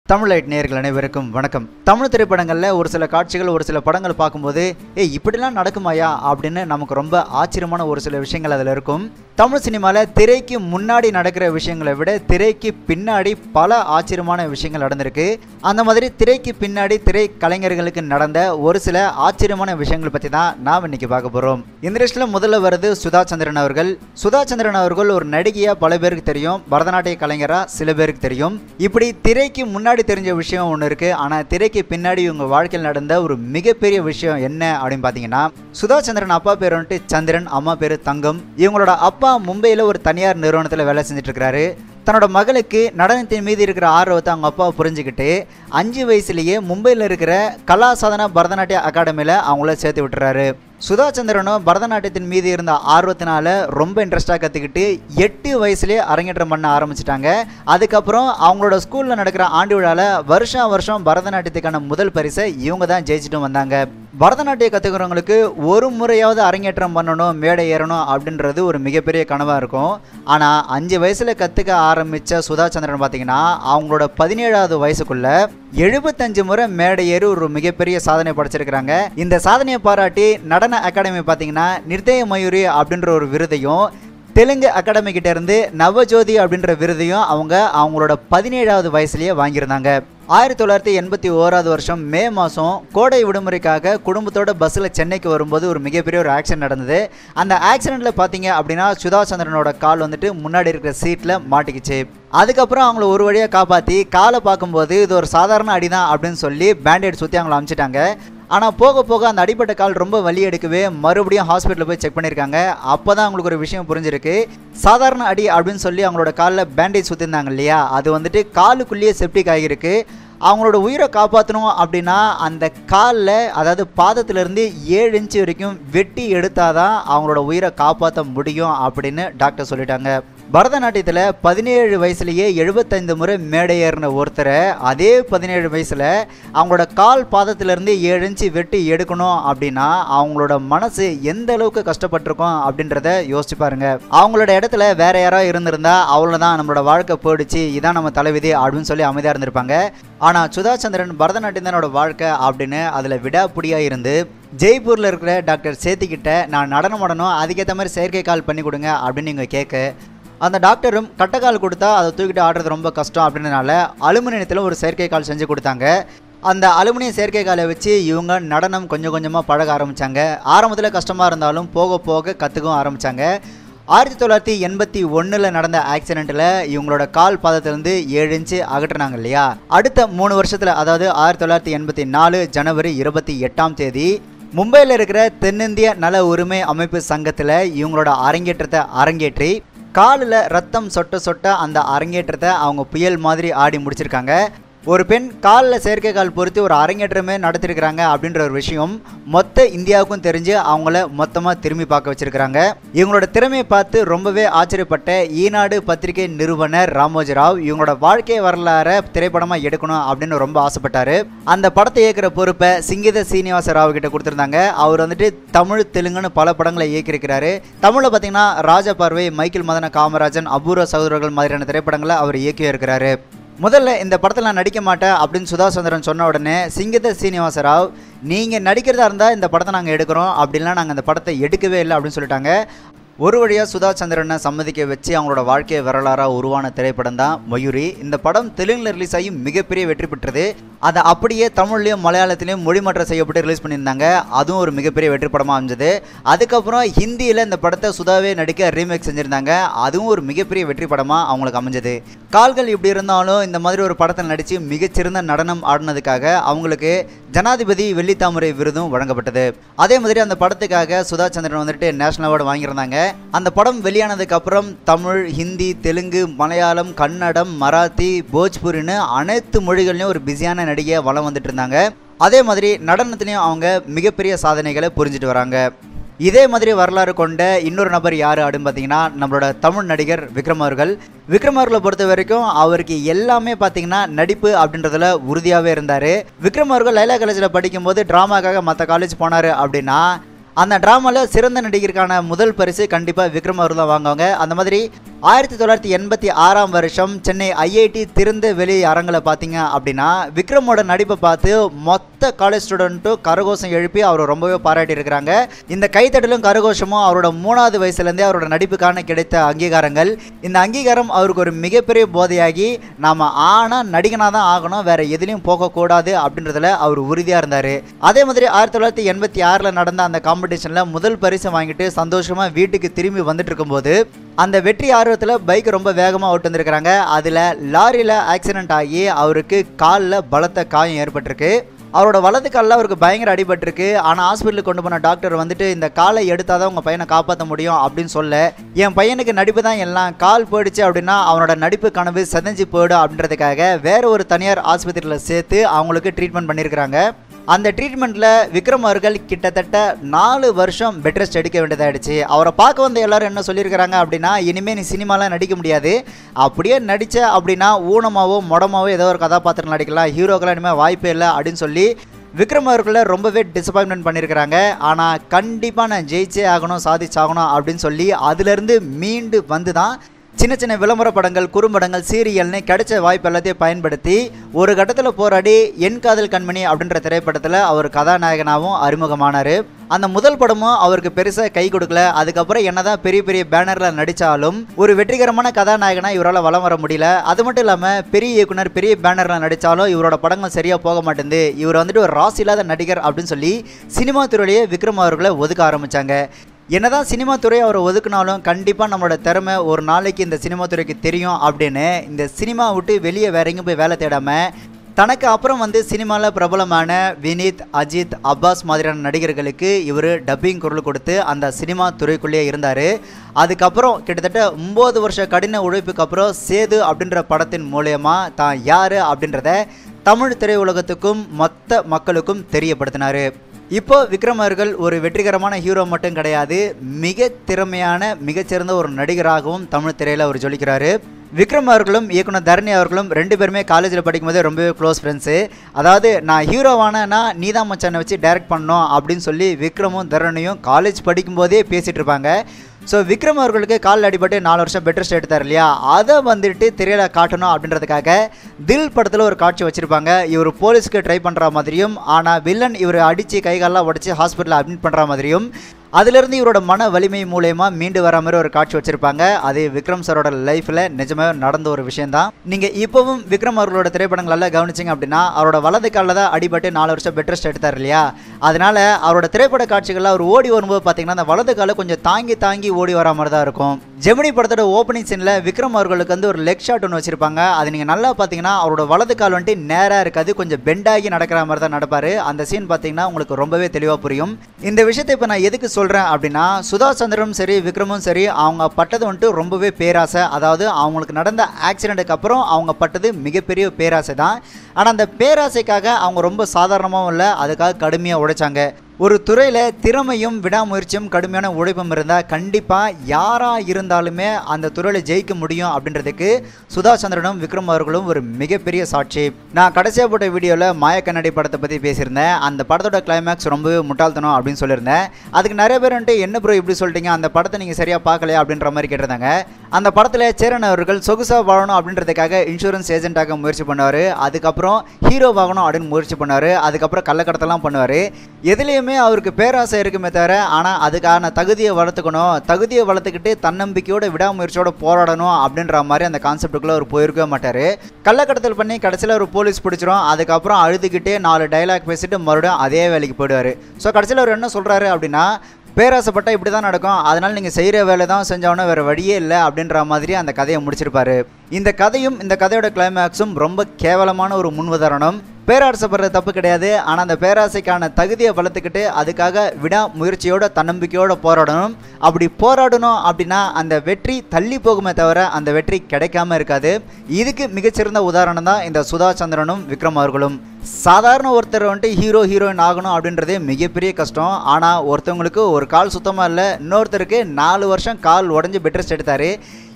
தமிழ் நேயர்கள் அனைவருக்கும் வணக்கம். தமிழ் திரைப்படங்களில் ஒரு சில காட்சிகள் ஒரு சில படங்கள் பார்க்கும்போது இப்படிலாம் நடக்குமாயா அப்படின்னு நமக்கு ரொம்ப ஆச்சரியமான ஒரு சில விஷயங்கள் அதில் இருக்கும். தமிழ் சினிமாவில் திரைக்கு முன்னாடி நடக்கிற விஷயங்களை விட திரைக்கு பின்னாடி பல ஆச்சரியமான விஷயங்கள் நடந்திருக்கு. அந்த மாதிரி திரைக்கு பின்னாடி திரை கலைஞர்களுக்கு நடந்த ஒரு சில ஆச்சரியமான விஷயங்களை பற்றி தான் நாம் இன்னைக்கு பார்க்க போகிறோம். இந்த லிஸ்ட்டில் முதல்ல வருது சுதா சந்திரன் அவர்கள். சுதா சந்திரன் அவர்கள் ஒரு நடிகையாக பல பேருக்கு தெரியும், பரதநாட்டிய கலைஞராக சில பேருக்கு தெரியும். இப்படி திரைக்கு முன்னாடி தெரிஞ்ச விஷயம் ஒன்று இருக்கு. ஆனால் திரைக்கு பின்னாடி இவங்க வாழ்க்கையில் நடந்த ஒரு மிகப்பெரிய விஷயம் என்ன அப்படின்னு பார்த்தீங்கன்னா, சுதா சந்திரன் அப்பா பேர் வந்துட்டு சந்திரன், அம்மா பேர் தங்கம். இவங்களோட அப்பா மும்பையில் ஒரு தனியார் நிறுவனத்தில் வேலை செஞ்சுட்டு இருக்கிறாரு. தன்னோட மகளுக்கு நடனத்தின் மீது இருக்கிற ஆர்வத்தை அவங்க அப்பாவை புரிஞ்சுக்கிட்டு 5 வயசுலேயே மும்பையில் இருக்கிற கலா சாதனா பரதநாட்டிய அகாடமியில் அவங்கள சேர்த்து விட்டுறாரு. சுதா சந்திரனும் பரதநாட்டியத்தின் மீது இருந்த ஆர்வத்தினால ரொம்ப இன்ட்ரெஸ்டாக கற்றுக்கிட்டு 8 வயசுலேயே அரங்கேற்றம் பண்ண ஆரம்பிச்சிட்டாங்க. அதுக்கப்புறம் அவங்களோட ஸ்கூலில் நடக்கிற ஆண்டு விழாவில் வருஷம் பரதநாட்டியத்துக்கான முதல் பரிசை இவங்க தான் ஜெயிச்சுட்டு வந்தாங்க. பரதநாட்டியம் கற்றுக்கிறவங்களுக்கு ஒரு முறையாவது அரங்கேற்றம் பண்ணணும், மேடை ஏறணும் அப்படின்றது ஒரு மிகப்பெரிய கனவாக இருக்கும். ஆனால் 5 வயசில் கற்றுக்க ஆரம்பித்த சுதா சந்திரன் பார்த்தீங்கன்னா அவங்களோட 17வது வயசுக்குள்ள 75 முறை மேடை ஏறி ஒரு மிகப்பெரிய சாதனை படைச்சிருக்கிறாங்க. இந்த சாதனையை பாராட்டி நடன அகாடமி பார்த்தீங்கன்னா நிர்தய மயூரி அப்படின்ற ஒரு விருதையும், தெலுங்கு அகாடமி கிட்ட இருந்து நவஜோதி அப்படின்ற விருதையும் அவங்களோட 17வது வயசுலேயே வாங்கியிருந்தாங்க. 1981வது வருஷம் மே மாதம் கோடை விடுமுறைக்காக குடும்பத்தோட பஸ்ஸில் சென்னைக்கு வரும்போது ஒரு மிகப்பெரிய ஒரு ஆக்சிடென்ட் நடந்தது. அந்த ஆக்சிடெண்ட்டில் பார்த்தீங்க அப்படின்னா சுதா சந்திரனோட கால் வந்துட்டு முன்னாடி இருக்கிற சீட்டில் மாட்டிக்கிச்சு. அதுக்கப்புறம் அவங்கள ஒரு வழியாக காப்பாற்றி காலை பார்க்கும்போது இது ஒரு சாதாரண அடிதான் அப்படின்னு சொல்லி பேண்டேட் சுற்றி அவங்கள அனுப்பிச்சிட்டாங்க. ஆனால் போக போக அந்த அடிப்பட்ட கால் ரொம்ப வலி எடுக்கவே மறுபடியும் ஹாஸ்பிட்டலில் போய் செக் பண்ணியிருக்காங்க. அப்போ தான் அவங்களுக்கு ஒரு விஷயம் புரிஞ்சிருக்கு. சாதாரண அடி அப்படின்னு சொல்லி அவங்களோட காலில் பேண்டேஜ் சுற்றிருந்தாங்க இல்லையா, அது வந்துட்டு காலுக்குள்ளேயே செப்டிக் ஆகியிருக்கு. அவங்களோட உயிரை காப்பாற்றணும் அப்படின்னா அந்த காலில், அதாவது பாதத்திலிருந்து 7 இன்ச்சு வரைக்கும் வெட்டி எடுத்தாதான் அவங்களோட உயிரை காப்பாற்ற முடியும் அப்படின்னு டாக்டர் சொல்லிட்டாங்க. பரதநாட்டியத்தில் 17 வயசுலேயே 75 முறை மேடை ஏறின ஒருத்தரை அதே 17 வயசில் அவங்களோட கால் பாதத்திலேருந்து 7 இன்ச்சு வெட்டி எடுக்கணும் அப்படின்னா அவங்களோட மனசு எந்த அளவுக்கு கஷ்டப்பட்டிருக்கும் அப்படின்றத யோசிச்சு பாருங்க. அவங்களோட இடத்துல வேற யாரோ இருந்திருந்தா அவ்வளோதான், நம்மளோட வாழ்க்கை போயிடுச்சு, இதான் நம்ம தலைவிதி அப்படின்னு சொல்லி அமைதியாக இருந்திருப்பாங்க. ஆனால் சுதா சந்திரன் பரதநாட்டியம் தான் என்னோட வாழ்க்கை அப்படின்னு அதில் விடாப்பிடியாக இருந்து ஜெய்ப்பூரில் இருக்கிற டாக்டர் சேத்திக்கிட்ட நான் நடனம் ஆடணும், அதுக்கேற்ற மாதிரி செயற்கை கால் பண்ணி கொடுங்க அப்படின்னு நீங்கள் கேட்க, அந்த டாக்டரும் கட்டைக்கால் கொடுத்தா அதை தூக்கிட்டு ஆடுறது ரொம்ப கஷ்டம் அப்படின்றனால அலுமினியத்தில் ஒரு செயற்கை கால் செஞ்சு கொடுத்தாங்க. அந்த அலுமினியம் செயற்கை காலை வச்சு இவங்க நடனம் கொஞ்சம் கொஞ்சமாக பழக ஆரம்பித்தாங்க. ஆரம்பத்தில் கஷ்டமாக இருந்தாலும் போக போக கற்றுக்கவும் ஆரம்பித்தாங்க. 1981 நடந்த ஆக்சிடெண்ட்டில் இவங்களோட கால் பாதத்திலேருந்து 7 இன்ச்சு அகற்றினாங்க இல்லையா. அடுத்த 3 வருஷத்தில், அதாவது 1984 ஜனவரி 28ஆம் தேதி மும்பையில் இருக்கிற தென்னிந்திய நல உரிமை அமைப்பு சங்கத்தில் இவங்களோட அரங்கேற்றத்தை அரங்கேற்றி காலில் ரத்தம் சொட்ட சொட்ட அந்த அரங்கேற்றத்தை அவங்க புயல் மாதிரி ஆடி முடிச்சிருக்காங்க. ஒரு பெண் காலில் செயற்கை கால் பொறுத்து ஒரு அரங்கேற்றமே நடத்திருக்கிறாங்க அப்படின்ற ஒரு விஷயம் மொத்த இந்தியாவுக்கும் தெரிஞ்சு அவங்கள மொத்தமாக திரும்பி பார்க்க வச்சிருக்கிறாங்க. இவங்களோட திறமையை பார்த்து ரொம்பவே ஆச்சரியப்பட்ட ஈநாடு பத்திரிகை நிறுவனர் ராமோஜிராவ் இவங்களோட வாழ்க்கை வரலாறை திரைப்படமாக எடுக்கணும் அப்படின்னு ரொம்ப ஆசைப்பட்டார். அந்த படத்தை இயக்குற பொறுப்பை சிங்கீத சீனிவாச ராவ் கிட்ட கொடுத்துருந்தாங்க. அவர் வந்துட்டு தமிழ் தெலுங்குன்னு பல படங்களை இயக்கியிருக்கிறாரு. தமிழில் பார்த்தீங்கன்னா ராஜபார்வை, மைக்கேல் மதன காமராஜன், அபூர்வ சகோதரர்கள் மாதிரியான திரைப்படங்களை அவர் இயக்கி இருக்கிறாரு. முதல்ல இந்த படத்தில் நான் நடிக்க மாட்டேன் அப்படின்னு சுதா சந்திரன் சொன்ன உடனே சிங்கீத சீனிவாச ராவ், நீங்கள் நடிக்கிறதா இருந்தால் இந்த படத்தை நாங்கள் எடுக்கிறோம், அப்படின்லாம் நாங்கள் இந்த படத்தை எடுக்கவே இல்லை அப்படின்னு சொல்லிட்டாங்க. ஒரு வழியாக சுதா சந்திரனை சம்மதிக்க வச்சு அவங்களோட வாழ்க்கை வரலாறாக உருவான திரைப்படம் தான் மயூரி. இந்த படம் தெலுங்கில் ரிலீஸ் ஆகி மிகப்பெரிய வெற்றி பெற்றது. அதை அப்படியே தமிழ்லையும் மலையாளத்திலையும் மொழிமாற்றம் செய்யப்பட்டு ரிலீஸ் பண்ணியிருந்தாங்க. அதுவும் ஒரு மிகப்பெரிய வெற்றி படமாக அமைஞ்சது. அதுக்கப்புறம் ஹிந்தியில் இந்த படத்தை சுதாவே நடிக்க ரீமேக் செஞ்சுருந்தாங்க. அதுவும் ஒரு மிகப்பெரிய வெற்றி படமாக அவங்களுக்கு அமைஞ்சது. கால்கள் இப்படி இருந்தாலும் இந்த மாதிரி ஒரு படத்தில் நடித்து மிகச்சிறந்த நடனம் ஆடினதுக்காக அவங்களுக்கு ஜனாதிபதி வெள்ளித்தாமரை விருதும் வழங்கப்பட்டது. அதே மாதிரி அந்த படத்துக்காக சுதா சந்திரன் வந்துட்டு நேஷனல் அவார்டு வாங்கியிருந்தாங்க. அந்த படம் வெளியானதுக்கு அப்புறம் தமிழ், ஹிந்தி, தெலுங்கு, மலையாளம், கன்னடம், மராத்தி, போஜ்பூரின்னு அனைத்து மொழிகள்லையும் ஒரு பிஸியான நடிகையாக வலம் வந்துட்டு இருந்தாங்க. அதே மாதிரி நடனத்திலையும் அவங்க மிகப்பெரிய சாதனைகளை புரிஞ்சுட்டு வராங்க. இதே மாதிரி வரலாறு கொண்ட இன்னொரு நபர் யார் அப்படின்னு பார்த்தீங்கன்னா நம்மளோட தமிழ் நடிகர் விக்ரம் அவர்கள். விக்ரம் அவர்களை பொறுத்த வரைக்கும் அவருக்கு எல்லாமே பார்த்தீங்கன்னா நடிப்பு அப்படின்றதுல உறுதியாகவே இருந்தார். விக்ரம் அவர்கள் லைலா காலேஜில் படிக்கும்போது ட்ராமாக்காக மற்ற காலேஜ் போனார் அப்படின்னா அந்த ட்ராமாவில் சிறந்த நடிகருக்கான முதல் பரிசு கண்டிப்பாக விக்ரம் அவர்கள் தான் வாங்குவாங்க. அந்த மாதிரி 1986ஆம் வருஷம் சென்னை ஐஐடி திறந்த வெளி அரங்கில் பார்த்தீங்க அப்படின்னா விக்ரமோட நடிப்பை பார்த்து மொத்த காலேஜ் ஸ்டூடெண்ட்டும் கரகோஷம் எழுப்பி அவர் ரொம்பவே பாராட்டி இருக்கிறாங்க. இந்த கைத்தட்டலும் கரகோஷமும் அவரோட 3வது வயசுலேருந்தே அவரோட நடிப்புக்கான கிடைத்த அங்கீகாரங்கள். இந்த அங்கீகாரம் அவருக்கு ஒரு மிகப்பெரிய போதையாகி நாம் நடிகனாக தான் ஆகணும், வேற எதுலையும் போகக்கூடாது அப்படின்றதுல அவர் உறுதியாக இருந்தார். அதே மாதிரி 1986 நடந்த அந்த காம்படிஷனில் முதல் பரிசு வாங்கிட்டு சந்தோஷமாக வீட்டுக்கு திரும்பி வந்துட்டு இருக்கும்போது அந்த வெற்றி ஆர்வத்தில் பைக் ரொம்ப வேகமாக ஓட்டு வந்திருக்கிறாங்க. அதில் லாரியில் ஆக்சிடென்ட் ஆகி அவருக்கு காலில் பலத்த காயம் ஏற்பட்டிருக்கு. அவரோட வலது காலில் அவருக்கு பயங்கர அடிபட்டிருக்கு. ஆனால் ஹாஸ்பிட்டலுக்கு கொண்டு போன டாக்டர் வந்துட்டு இந்த காலை எடுத்தால் தான் உங்கள் பையனை காப்பாற்ற முடியும் அப்படின்னு சொல்ல, என் பையனுக்கு நடிப்பு தான் எல்லாம், கால் போயிடுச்சு அப்படின்னா அவனோட நடிப்பு கனவு செதஞ்சு போயிடும் அப்படின்றதுக்காக வேற ஒரு தனியார் ஆஸ்பத்திரியில் சேர்த்து அவங்களுக்கு ட்ரீட்மெண்ட் பண்ணியிருக்கிறாங்க. அந்த ட்ரீட்மெண்ட்டில் விக்ரம் அவர்கள் கிட்டத்தட்ட 4 வருஷம் பெட் ரெஸ்ட் எடுக்க வேண்டியதாகிடுச்சு. அவரை பார்க்க வந்த எல்லாரும் என்ன சொல்லியிருக்கிறாங்க அப்படின்னா, இனிமேல் நீ சினிமாலாம் நடிக்க முடியாது, அப்படியே நடித்த அப்படின்னா ஊனமாவோ மொடமாவோ ஏதோ ஒரு கதாபாத்திரம் நடிக்கலாம், ஹீரோக்கெல்லாம் இனிமேல் வாய்ப்பே இல்லை அப்படின்னு சொல்லி விக்ரம் அவர்களை ரொம்பவே டிசப்பாயின்மெண்ட் பண்ணியிருக்கிறாங்க. ஆனால் கண்டிப்பாக நான் ஜெயிச்சே ஆகணும், சாதிச்சாகணும் அப்படின்னு சொல்லி அதிலிருந்து மீண்டு வந்து தான் சின்ன சின்ன விளம்பர படங்கள், குறும்படங்கள், சீரியல்னு கிடைச்ச வாய்ப்பு எல்லாத்தையும் பயன்படுத்தி ஒரு கட்டத்தில் போராடி என் காதல் கண்மணி அப்படின்ற திரைப்படத்தில் அவர் கதாநாயகனாகவும் அறிமுகமானார். அந்த முதல் படமும் அவருக்கு பெருசாக கை கொடுக்கல. அதுக்கப்புறம் என்னதான் பெரிய பெரிய பேனரில் நடித்தாலும் ஒரு வெற்றிகரமான கதாநாயகனாக இவரால் வலம் வர முடியல. அது மட்டும் இல்லாமல் பெரிய இயக்குனர் பெரிய பேனரில் நடித்தாலும் இவரோட படங்கள் சரியாக போக மாட்டேங்குது, இவர் வந்துட்டு ஒரு ராசி இல்லாத நடிகர் அப்படின்னு சொல்லி சினிமா துறையிலேயே விக்ரம் அவர்களை ஒதுக்க ஆரம்பித்தாங்க. என்னதான் சினிமா துறை அவரை ஒதுக்குனாலும் கண்டிப்பாக நம்மளோட திறமை ஒரு நாளைக்கு இந்த சினிமா துறைக்கு தெரியும் அப்படின்னு இந்த சினிமா விட்டு வெளியே வேற எங்கேயும் போய் வேலை தேடாமல் தனக்கு அப்புறம் வந்து சினிமாவில் பிரபலமான வினீத், அஜித், அப்பாஸ் மாதிரியான நடிகர்களுக்கு இவர் டப்பிங் குரல் கொடுத்து அந்த சினிமா துறைக்குள்ளேயே இருந்தார். அதுக்கப்புறம் கிட்டத்தட்ட 9 வருஷ கடின உழைப்புக்கு அப்புறம் சேது அப்படின்ற படத்தின் மூலயமா தான் யார் அப்படின்றத தமிழ் திரையுலகத்துக்கும் மொத்த மக்களுக்கும் தெரியப்படுத்தினார். இப்போ விக்ரம் அவர்கள் ஒரு வெற்றிகரமான ஹீரோ மட்டும் கிடையாது, மிக திறமையான மிகச்சிறந்த ஒரு நடிகராகவும் தமிழ் திரையில் அவர் ஜொலிக்கிறாரு. விக்ரம் அவர்களும் இயக்குனர் தரணி அவர்களும் 2 பேருமே காலேஜில் படிக்கும்போதே ரொம்பவே க்ளோஸ் ஃப்ரெண்ட்ஸு. அதாவது நான் ஹீரோவானா நீதா மச்சானை வச்சு டைரக்ட் பண்ணோம் அப்படின்னு சொல்லி விக்ரமும் தரணியும் காலேஜ் படிக்கும்போதே பேசிகிட்டு இருப்பாங்க. ஸோ விக்ரம் அவர்களுக்கு காலில் அடிபட்டு 4 வருஷம் பெட் ரெஸ்ட் எடுத்தார் இல்லையா, அதை வந்துட்டு திரையில காட்டணும் அப்படின்றதுக்காக தில் படத்தில் ஒரு காட்சி வச்சுருப்பாங்க. இவர் போலீஸ்க்கு ட்ரை பண்ணுற மாதிரியும், ஆனால் வில்லன் இவர் அடித்து கைகாலெலாம் உடச்சி ஹாஸ்பிட்டலில் அட்மிட் பண்ணுற மாதிரியும், அதிலிருந்து இவரோட மன வலிமை மூலயமா மீண்டு வர மாதிரி ஒரு காட்சி வச்சிருப்பாங்க. அது விக்ரம் சாரோட லைஃப்பில் நிஜமாக நடந்த ஒரு விஷயம் தான். நீங்கள் இப்போவும் விக்ரம் அவர்களோட திரைப்படங்கள் எல்லாம் கவனிச்சிங்க அப்படின்னா அவரோட வலது காலில் தான் அடிபட்டு 4 வருஷம் பெட் ரெஸ்ட் எடுத்தார் இல்லையா, அதனால அவரோட திரைப்பட காட்சிகளில் அவர் ஓடி வரும்போது பார்த்தீங்கன்னா அந்த வலது காலை கொஞ்சம் தாங்கி தாங்கி ஓடி வர மாதிரி தான் இருக்கும். ஜெமினி படத்தோட ஓப்பனிங் சீனில் விக்ரம் அவர்களுக்கு வந்து ஒரு லெக் ஷாட் ஒன்று வச்சிருப்பாங்க. அது நீங்கள் நல்லா பார்த்தீங்கன்னா அவரோட வலது கால் வந்துட்டு நேராக இருக்காது, கொஞ்சம் பெண்டாகி நடக்கிற மாதிரி தான் நடப்பார். அந்த சீன் பார்த்தீங்கன்னா உங்களுக்கு ரொம்பவே தெளிவாக புரியும். இந்த விஷயத்தை இப்போ நான் எதுக்கு சொல்கிறேன் அப்படின்னா, சுதா சந்திரனும் சரி விக்ரமும் சரி அவங்க பட்டது வந்துட்டு ரொம்பவே பேராசை. அதாவது அவங்களுக்கு நடந்த ஆக்சிடென்ட்டுக்கு அப்புறம் அவங்க பட்டது மிகப்பெரிய பேராசை தான். ஆனால் அந்த பேராசைக்காக அவங்க ரொம்ப சாதாரணமாகவும் இல்லை, அதுக்காக கடுமையாக உழைச்சாங்க. ஒரு துறையில் திறமையும் விடாமுயற்சியும் கடுமையான உழைப்பும் இருந்தால் கண்டிப்பாக யாராக இருந்தாலுமே அந்த துறையில் ஜெயிக்க முடியும் அப்படின்றதுக்கு சுதா சந்திரனும் விக்ரம் அவர்களும் ஒரு மிகப்பெரிய சாட்சி. நான் கடைசியாக போட்ட வீடியோவில் மாய கண்ணாடி படத்தை பற்றி பேசியிருந்தேன். அந்த படத்தோட கிளைமேக்ஸ் ரொம்பவே முட்டாள்தனம் அப்படின்னு சொல்லியிருந்தேன். அதுக்கு நிறைய பேர் வந்துட்டு என்ன ப்ரோ இப்படி சொல்லிட்டீங்க, அந்த படத்தை நீங்கள் சரியாக பார்க்கலையா அப்படின்ற மாதிரி கேட்டிருந்தாங்க. அந்த படத்தில் சேரன் அவர்கள் சொகுசாக வாழணும் அப்படின்றதுக்காக இன்சூரன்ஸ் ஏஜென்ட்டாக முயற்சி பண்ணுவார். அதுக்கப்புறம் ஹீரோ வாங்கணும் அப்படின்னு முயற்சி பண்ணுவார். அதுக்கப்புறம் கள்ளக்கடத்தெல்லாம் பண்ணுவார். எதுலேயுமே அவருக்கு பேராசை இருக்குமே தவிர ஆனால் அதுக்கான தகுதியை வளர்த்துக்கணும், தகுதியை வளர்த்துக்கிட்டு தன்னம்பிக்கையோட விடாமுயற்சியோட போராடணும் அப்படின்ற மாதிரி அந்த கான்செப்டுக்குள்ளே அவர் போயிருக்கவே மாட்டார். கள்ளக்கடத்தல் பண்ணி கடைசியில் ஒரு போலீஸ் பிடிச்சிரும். அதுக்கப்புறம் அழுதுகிட்டே 4 டைலாக் பேசிட்டு மறுபடியும் அதே வேலைக்கு போயிடுவார். ஸோ கடைசியில் அவர் என்ன சொல்கிறாரு அப்படின்னா, பேராசைப்பட்டால் இப்படி தான் நடக்கும், அதனால் நீங்கள் செய்கிற வேலை தான் செஞ்சவொன்னே வேறு வழியே இல்லை அப்படின்ற மாதிரி அந்த கதையை முடிச்சிருப்பாரு. இந்த கதையும் இந்த கதையோட கிளைமேக்ஸும் ரொம்ப கேவலமான ஒரு முன்னுதாரணம். பேராசைப்படுறது தப்பு கிடையாது, ஆனால் அந்த பேராசைக்கான தகுதியை வளர்த்துக்கிட்டு அதுக்காக விடாமுயற்சியோட தன்னம்பிக்கையோட போராடணும். அப்படி போராடணும் அப்படின்னா அந்த வெற்றி தள்ளி போகுமே தவிர அந்த வெற்றி கிடைக்காம இருக்காது. இதுக்கு மிகச்சிறந்த உதாரணம் தான் இந்த சுதா சந்திரனும் விக்ரம் அவர்களும். சாதாரண ஒருத்தர் வந்துட்டு ஹீரோயின் ஆகணும் அப்படின்றதே மிகப்பெரிய கஷ்டம். ஆனால் ஒருத்தவங்களுக்கு ஒரு கால் சுத்தமாக இல்லை, இன்னொருத்தருக்கு 4 வருஷம் கால் உடஞ்சி பெட் ரெஸ்ட் எடுத்தார்.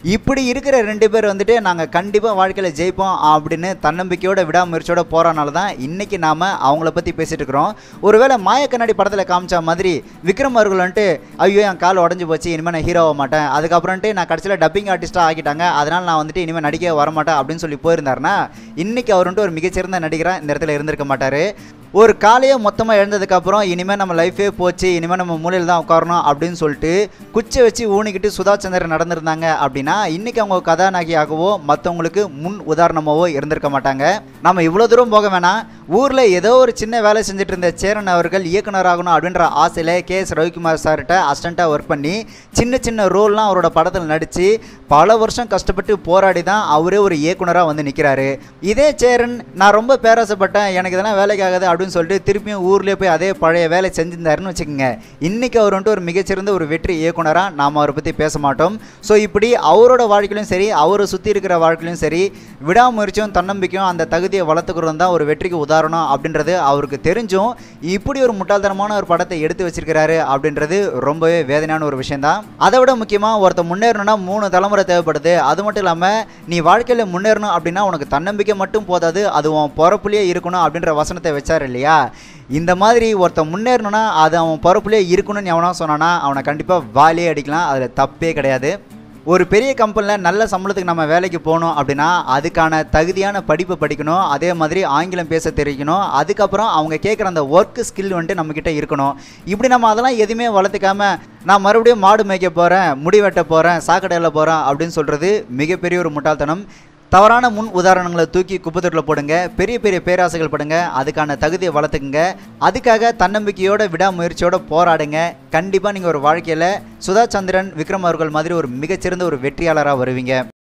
இப்படி இருக்கிற 2 பேர் வந்துட்டு நாங்கள் கண்டிப்பாக வாழ்க்கையில் ஜெயிப்போம் அப்படின்னு தன்னம்பிக்கையோட விடாமுயற்சியோட போகிறனால தான் இன்றைக்கி நாம் அவங்கள பற்றி பேசிகிட்டு இருக்கிறோம். ஒருவேளை மாயக்கண்ணாடி படத்தில் காமிச்ச மாதிரி விக்ரம் அவர்கள் வந்துட்டு ஐயோ என் கால் உடஞ்சி போச்சு, இனிமேல் நான் ஹீரோ ஆக மாட்டேன், அதுக்கப்புறம்ட்டு நான் கடைசியில் டப்பிங் ஆர்டிஸ்ட்டாக ஆக்கிட்டாங்க, அதனால் நான் வந்துட்டு இனிமேல் நடிக்க வரமாட்டேன் அப்படின்னு சொல்லி போயிருந்தாருன்னா இன்றைக்கி அவர் வந்துட்டு ஒரு மிகச்சிறந்த நடிகராக இந்த இடத்துல இருந்திருக்க மாட்டார். ஒரு காலையே மொத்தமாக எழுந்ததுக்கப்புறம் இனிமேல் நம்ம லைஃபே போச்சு, இனிமேல் நம்ம மூலையில் தான் உட்காரணும் அப்படின்னு சொல்லிட்டு குச்சை வச்சு ஊனிக்கிட்டு சுதா சந்திரன் நடந்திருந்தாங்க அப்படின்னா இன்றைக்கி அவங்க கதாநாயகியாகவோ மற்றவங்களுக்கு முன் உதாரணமாகவோ இருந்திருக்க மாட்டாங்க. நம்ம இவ்வளோ தூரம் போக வேணாம். ஊரில் ஏதோ ஒரு சின்ன வேலை செஞ்சுட்டு இருந்த சேரன் அவர்கள் இயக்குனராகணும் அப்படின்ற ஆசையில் கேஎஸ் ரவிக்குமார் சார்கிட்ட அசிஸ்டண்ட்டாக ஒர்க் பண்ணி சின்ன சின்ன ரோல்லாம் அவரோட படத்தில் நடித்து பல வருஷம் கஷ்டப்பட்டு போராடி தான் அவரே ஒரு இயக்குனராக வந்து நிற்கிறாரு. இதே சேரன் நான் ரொம்ப பேராசைப்பட்டேன், எனக்கு இதெல்லாம் வேலைக்காகாது அப்படின்னு சொல்லிட்டு திருப்பியும் ஊர்லேயே போய் அதே பழைய வேலை செஞ்சிருந்தாருன்னு வச்சுக்கோங்க, இன்றைக்கி அவர் வந்துட்டு ஒரு மிகச்சிறந்த ஒரு வெற்றி இயக்குனராக நாம் அவரை பற்றி பேச மாட்டோம். ஸோ இப்படி அவரோட வாழ்க்கையிலும் சரி அவரை சுற்றி இருக்கிற வாழ்க்கையிலும் சரி விடாமுயற்சியும் தன்னம்பிக்கையும் அந்த தகுதியை வளர்த்துக்கிறோம் தான் ஒரு வெற்றிக்கு உதாரணம் அப்படின்றது அவருக்கு தெரிஞ்சும் இப்படி ஒரு முட்டாள்தனமான ஒரு படத்தை எடுத்து வச்சிருக்கிறாரு அப்படின்றது ரொம்பவே வேதனையான ஒரு விஷயம் தான். அதை விட முக்கியமாக ஒருத்தர் முன்னேறணும்னா 3 தலைமுறை தேவைப்படுது. அது மட்டும் இல்லாமல் நீ வாழ்க்கையில் முன்னேறணும் அப்படின்னா உனக்கு தன்னம்பிக்கை மட்டும் போதாது, அது உன் பொறுப்புலேயே இருக்கணும் அப்படின்ற வசனத்தை வச்சார் இல்லையா. இந்த மாதிரி ஒருத்தன் முன்னேறணும்னா அது அவன் பொறுப்புலேயே இருக்கணும்னு எவனா சொன்னானா அவனை கண்டிப்பாக வாலியே அடிக்கலாம், அதில் தப்பே கிடையாது. ஒரு பெரிய கம்பெனியில் நல்ல சம்பளத்துக்கு நம்ம வேலைக்கு போகணும் அப்படின்னா அதுக்கான தகுதியான படிப்பு படிக்கணும், அதே மாதிரி ஆங்கிலம் பேச தெரிவிக்கணும், அதுக்கப்புறம் அவங்க கேட்குற அந்த ஒர்க் ஸ்கில் வந்துட்டு நம்மக்கிட்ட இருக்கணும். இப்படி நம்ம அதெல்லாம் எதுவுமே வளர்த்துக்காம நான் மறுபடியும் மாடு மேய்க்க போகிறேன், முடி வெட்ட போகிறேன், சாக்கடையில் போகிறேன் அப்படின்னு சொல்கிறது மிகப்பெரிய ஒரு முட்டாள்தனம். தவறான முன் உதாரணங்களை தூக்கி குப்பத்தொட்டில் போடுங்க, பெரிய பெரிய பேராசைகள் படுங்க, அதுக்கான தகுதியை வளர்த்துக்குங்க, அதுக்காக தன்னம்பிக்கையோட விடாமுயற்சியோட போராடுங்க. கண்டிப்பாக நீங்கள் ஒரு வாழ்க்கையில் சுதா சந்திரன் விக்ரம் அவர்கள் மாதிரி ஒரு மிகச்சிறந்த ஒரு வெற்றியாளராக வருவீங்க.